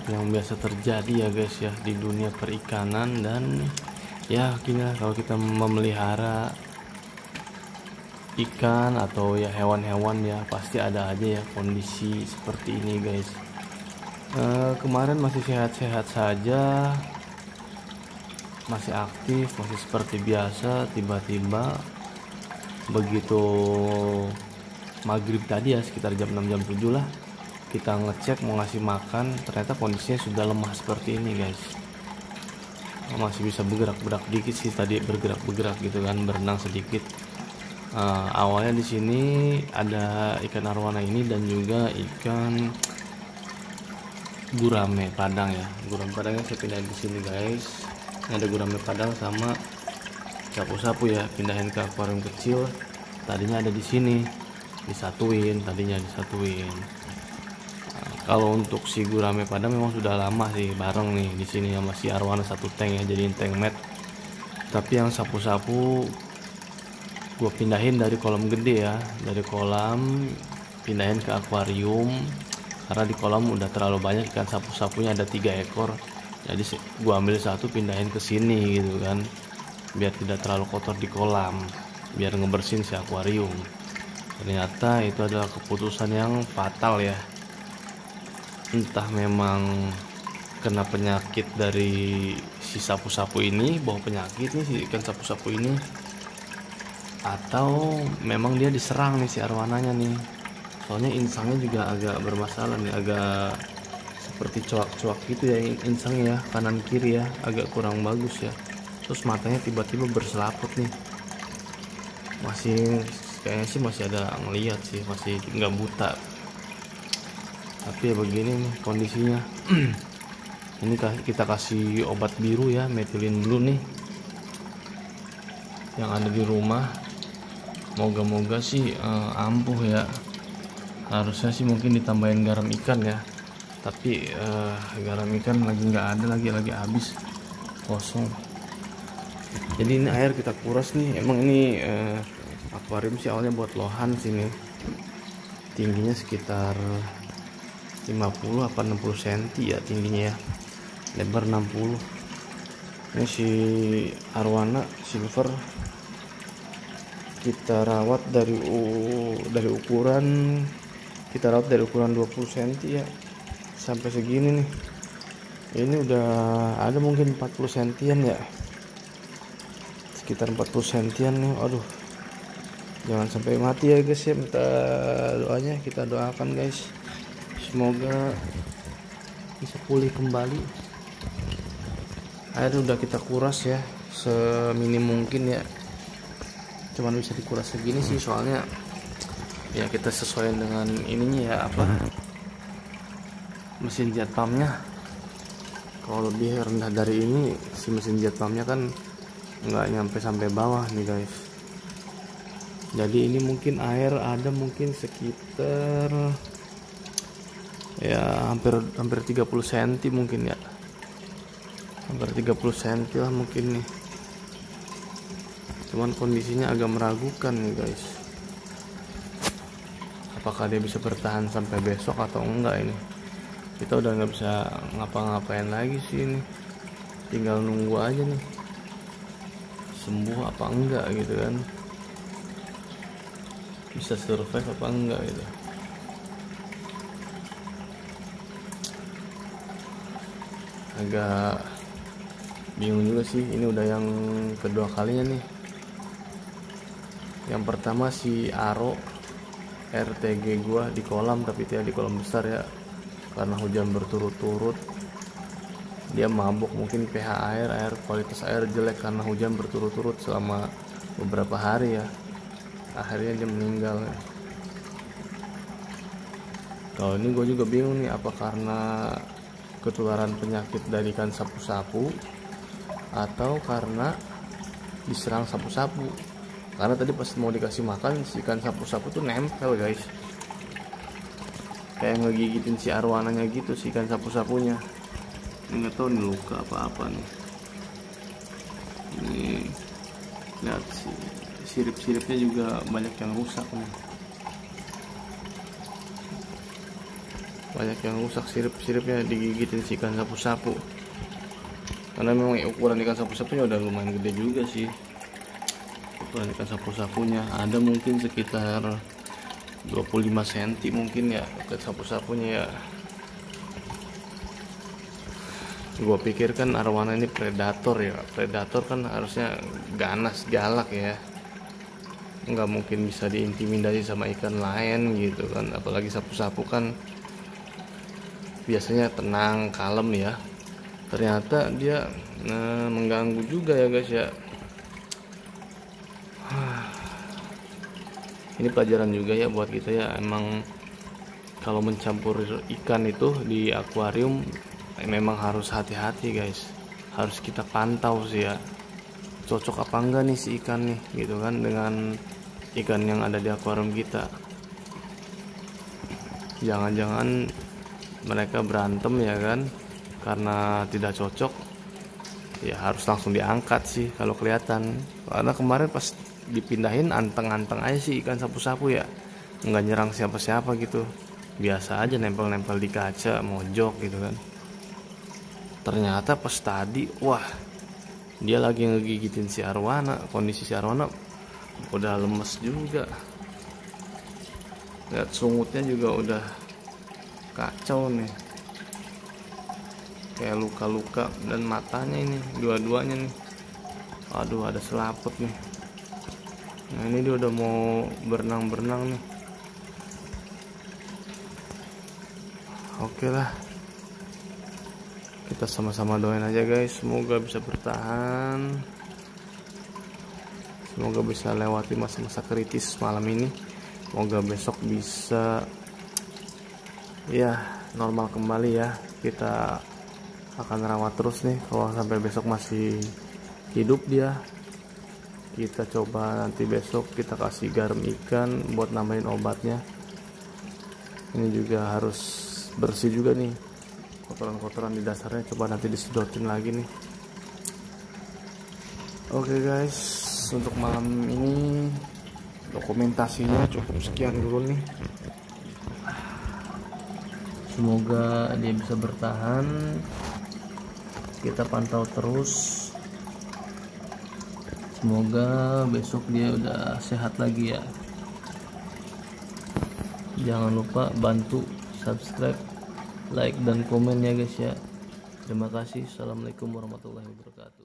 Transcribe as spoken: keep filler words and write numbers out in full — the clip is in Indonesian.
sesuatu yang biasa terjadi ya guys ya di dunia perikanan. Dan ya gini lah, kalau kita memelihara ikan atau ya hewan-hewan ya pasti ada aja ya kondisi seperti ini guys. E, kemarin masih sehat-sehat saja, masih aktif, masih seperti biasa. Tiba-tiba begitu maghrib tadi ya, sekitar jam enam jam tujuh lah, kita ngecek mau ngasih makan, ternyata kondisinya sudah lemah seperti ini guys. Masih bisa bergerak-gerak dikit sih tadi, bergerak-bergerak gitu kan, berenang sedikit. Uh, awalnya di sini ada ikan arwana ini dan juga ikan gurame padang ya. Gurame padangnya saya pindahin di sini guys. Ini ada gurame padang sama sapu-sapu ya, pindahin ke akuarium kecil. Tadinya ada di sini, disatuin, tadinya disatuin. Nah, kalau untuk si gurame padang memang sudah lama sih bareng nih di sini sama si arwana satu tank ya, jadiin tank mat. Tapi yang sapu-sapu gue pindahin dari kolam gede ya, dari kolam pindahin ke akuarium karena di kolam udah terlalu banyak ikan sapu-sapunya, ada tiga ekor. Jadi gue ambil satu pindahin ke sini gitu kan, biar tidak terlalu kotor di kolam, biar ngebersihin si akuarium. Ternyata itu adalah keputusan yang fatal ya. Entah memang kena penyakit dari si sapu-sapu ini, bawa penyakit nih si ikan sapu-sapu ini, atau memang dia diserang nih si arwananya nih. Soalnya insangnya juga agak bermasalah nih, agak seperti coak-coak gitu ya insangnya ya, kanan kiri ya, agak kurang bagus ya. Terus matanya tiba-tiba berselaput nih, masih kayaknya sih masih ada ngeliat sih, masih nggak buta. Tapi ya begini nih kondisinya. Ini kita kasih obat biru ya, methylene blue nih yang ada di rumah. Moga-moga sih uh, ampuh ya. Harusnya sih mungkin ditambahin garam ikan ya, tapi uh, garam ikan lagi nggak ada, lagi lagi habis, kosong. Jadi ini air kita kuras nih. Emang ini uh, akuarium sih awalnya buat lohan sini, tingginya sekitar lima puluh apa enam puluh senti ya tingginya ya, lebar enam puluh. Ini si arwana silver kita rawat dari uh, dari ukuran kita rawat dari ukuran dua puluh senti ya sampai segini nih. Ini udah ada mungkin empat puluh sentian ya, sekitar empat puluh sentian nih. Aduh, jangan sampai mati ya guys ya, minta doanya, kita doakan guys, semoga bisa pulih kembali. Air udah kita kuras ya seminim mungkin ya, cuman bisa dikuras segini sih, soalnya ya kita sesuaikan dengan ininya ya, apa, mesin jet pumpnya. Kalau lebih rendah dari ini si mesin jet pumpnya kan nggak nyampe sampai bawah nih guys. Jadi ini mungkin air ada mungkin sekitar ya hampir hampir tiga puluh senti mungkin ya, hampir tiga puluh senti lah mungkin nih. Cuman kondisinya agak meragukan nih guys, apakah dia bisa bertahan sampai besok atau enggak. Ini kita udah nggak bisa ngapa-ngapain lagi sih, ini tinggal nunggu aja nih sembuh apa enggak gitu kan, bisa survive apa enggak gitu. Agak bingung juga sih, ini udah yang kedua kalinya nih. Yang pertama si Aro R T G gua di kolam, tapi tidak di kolam besar ya, karena hujan berturut-turut. Dia mabuk, mungkin pH air, air kualitas air jelek karena hujan berturut-turut selama beberapa hari ya. Akhirnya dia meninggal. Kalau ini gue juga bingung nih, apa karena ketularan penyakit dari ikan sapu-sapu atau karena diserang sapu-sapu. Karena tadi pas mau dikasih makan si ikan sapu-sapu tuh nempel guys, kayak ngegigitin si arwananya gitu si ikan sapu-sapunya. Nggak tahu nih luka apa-apa nih. Ini lihat si sirip-siripnya juga banyak yang rusak nih. banyak yang rusak sirip-siripnya digigitin si ikan sapu-sapu. Karena memang ukuran ikan sapu-sapunya udah lumayan gede juga sih. Ukuran ikan sapu-sapunya ada mungkin sekitar dua puluh lima sentimeter mungkin ya ikan sapu-sapunya ya. Gua pikir kan arwana ini predator ya. Predator kan harusnya ganas, galak ya. Nggak mungkin bisa diintimidasi sama ikan lain gitu kan. Apalagi sapu-sapu kan biasanya tenang, kalem ya. Ternyata dia nah, mengganggu juga ya guys ya. Ini pelajaran juga ya buat kita ya. Emang kalau mencampur ikan itu di akuarium eh, memang harus hati-hati guys. Harus kita pantau sih ya. Cocok apa enggak nih si ikan nih gitu kan dengan ikan yang ada di akuarium kita. Jangan-jangan mereka berantem ya kan karena tidak cocok, ya harus langsung diangkat sih kalau kelihatan. Karena kemarin pas dipindahin anteng-anteng aja sih ikan sapu-sapu ya, nggak nyerang siapa-siapa gitu, biasa aja nempel-nempel di kaca mojok gitu kan. Ternyata pas tadi wah dia lagi ngegigitin si arwana. Kondisi si arwana udah lemes juga, lihat sungutnya juga udah kacau nih, kayak luka-luka, dan matanya ini dua-duanya nih, aduh ada selaput nih. Nah ini dia udah mau berenang-berenang nih. Oke lah, kita sama-sama doain aja guys, semoga bisa bertahan, semoga bisa lewati masa-masa kritis malam ini, semoga besok bisa ya normal kembali ya. Kita akan rawat terus nih, kalau sampai besok masih hidup dia, kita coba nanti besok kita kasih garam ikan buat nambahin obatnya. Ini juga harus bersih juga nih, kotoran-kotoran di dasarnya coba nanti disedotin lagi nih. Oke guys, untuk malam ini dokumentasinya cukup sekian dulu nih. Semoga dia bisa bertahan, kita pantau terus. Semoga besok dia udah sehat lagi ya. Jangan lupa bantu subscribe, like dan komen ya guys ya. Terima kasih. Assalamualaikum warahmatullahi wabarakatuh.